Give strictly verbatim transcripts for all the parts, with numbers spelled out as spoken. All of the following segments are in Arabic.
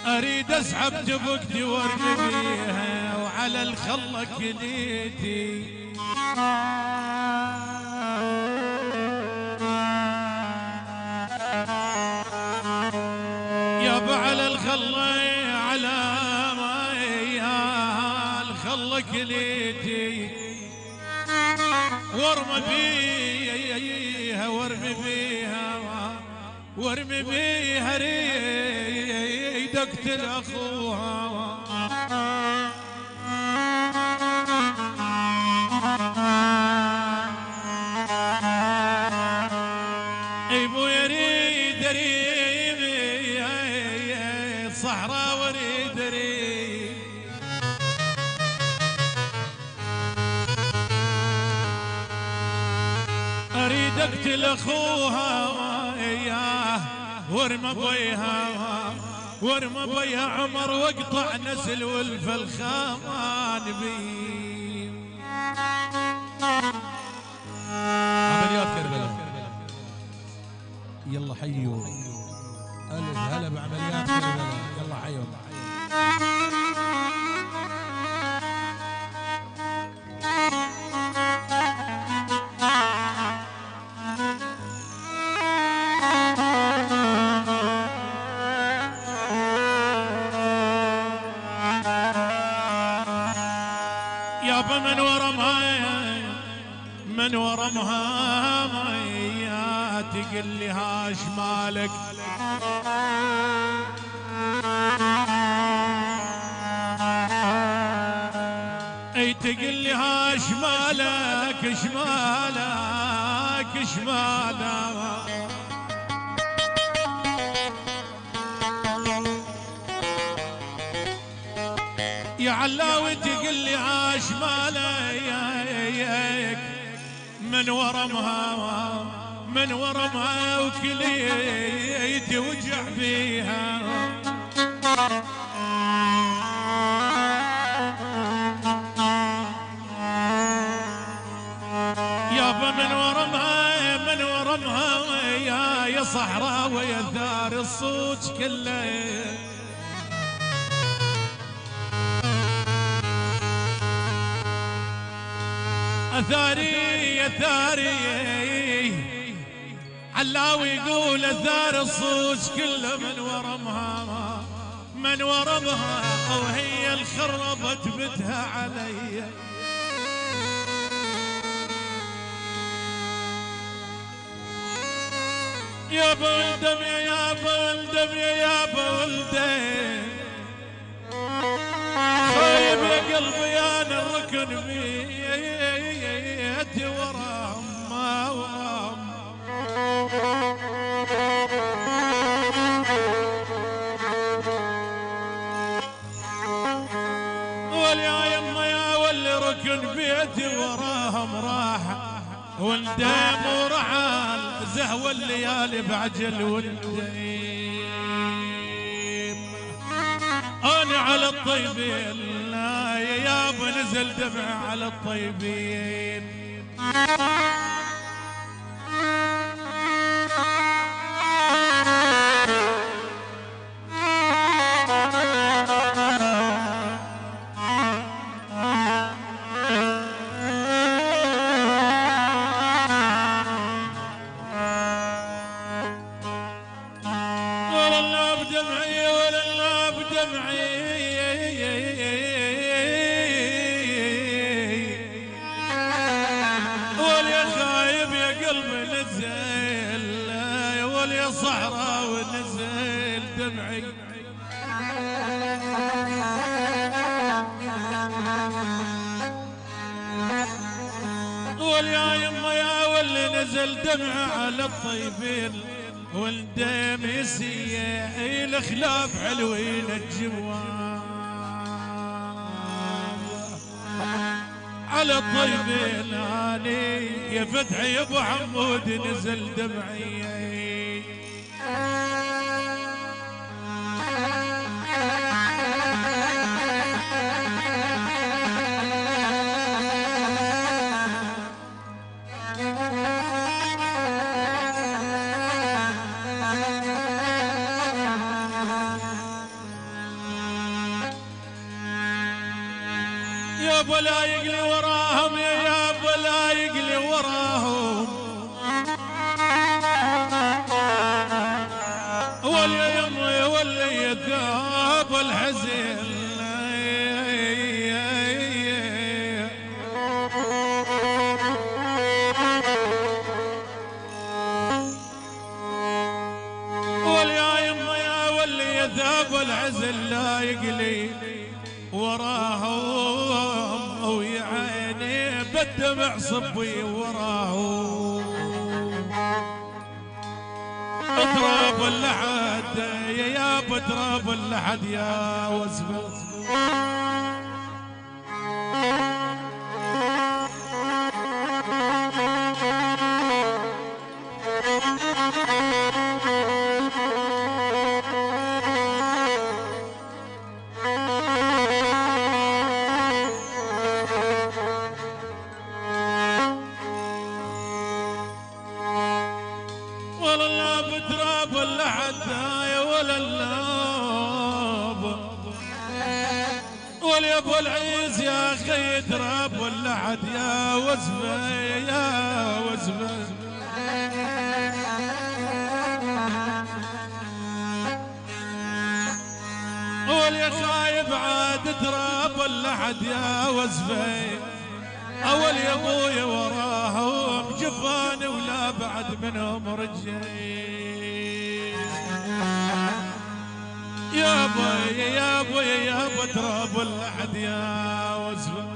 اريد اسحب جفقتي وارمي بيها وعلى الخلة كليتي. يابا على الخلة على ما الخلة كليتي وارمي بيها وارمي بيها وارمي بيها ريد اقتل اخوها. ابو يريد اريد صحراء واريد اريد اريد اقتل اخوها اياه وارمى بيها وارمى بيها عمر واقطع نسل ولف الخامان بي. عمليات كربلاء يلا حيوا الف هلا بعمليات كربلاء يلا حيوا. يابا من ورمها من ورمها يا تقل لي هاش مالك اي تقل لي هاش مالك شمالك شمالك يا علاوي تقل لي عاش مالك من ورمها من ورمها وكليتي وجع بيها. يابا من ورمها من ورمها يا يا صحراء ويا ثار الصوت كله ثاري ثاري علاوي يقول ثار الصوص كله من ورمها من ورمها وهي الخربت بتها علي. يا بولدم يا بولدم يا بولدم خايب يا قلبي انا الركن بيدي ورام ما ورام. واليا يما يا واللي ركن بيدي وراهم راح والدم ورحال زهوى الليالي بعجل والديم. انا على الطيبين لا يابا نزل دمع على الطيبين. والله بدمعي والله بدمعي واليا خايب يا قلبي نزل واليا صحراء ونزل دمعي. واليا يما يا واللي نزل دمع على الطيبين والدم يسيح الخلاف حلوين الجواب على الطيبين اني يا فتحي يا ابو حمود نزل دمعي. يا ابو لا يقلي وراهم يا ابو لا يقلي وراهم واللي يمي واللي يذاب الحزن واليا يمي يا واللي يذاب الحزن لا يقلي وراهم ويا عيني بالدمع صبي وراهم اضرب اللحد يا يا بضرب اللحد يا وزبه والله بتراب اللحدايا ولا اللاب واليا ابو العيز يا اخي تراب اللحد يا وزبه يا وزبه واليا خايب عاد تراب اللحد يا وزبه اول يا ابويا وراهم جفاني ولا بعد منهم رجعي يا ابويا يا ابويا يا ابو تراب اللحد يا وزبه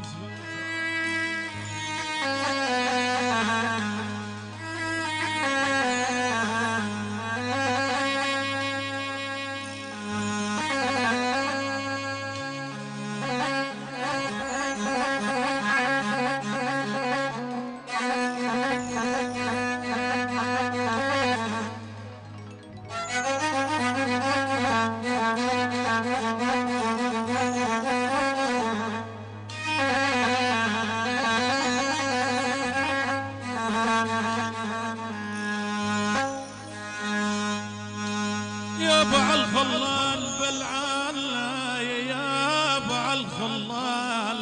يا ابو الخلال بلعان يا ابو الخلال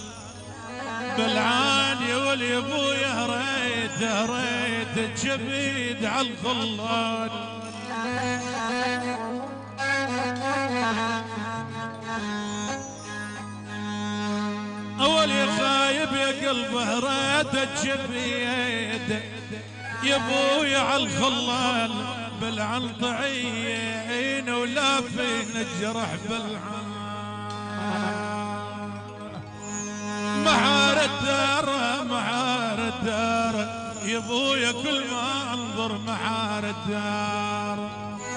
بلعان يا ولي ابويا ريت ريت جبيد على الخلال اول يا خايب يا قلبه ريت جبيد يا ابويا على الخلال بالعن طعين ولا فينا الجرح بالعن محار الدار محار الدار يا ابويا كل ما انظر محار الدار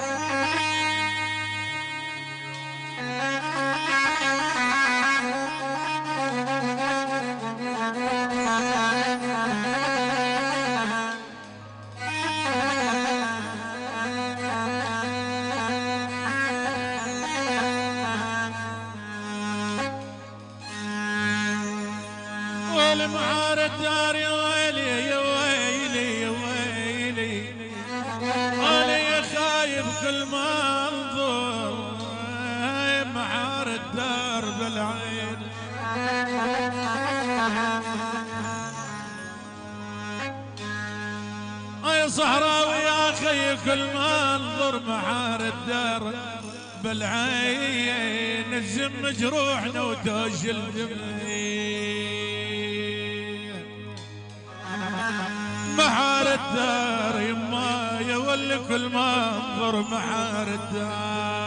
معار الدار يا ويلي يا ويلي يا ويلي انا يا خايب كل ما انظر معار الدار بالعين يا صحراوي يا اخي كل ما انظر معار الدار بالعين الزم جروحنا وتوج الجميل محار الدار يما يا ولي كل ما انظر محار الدار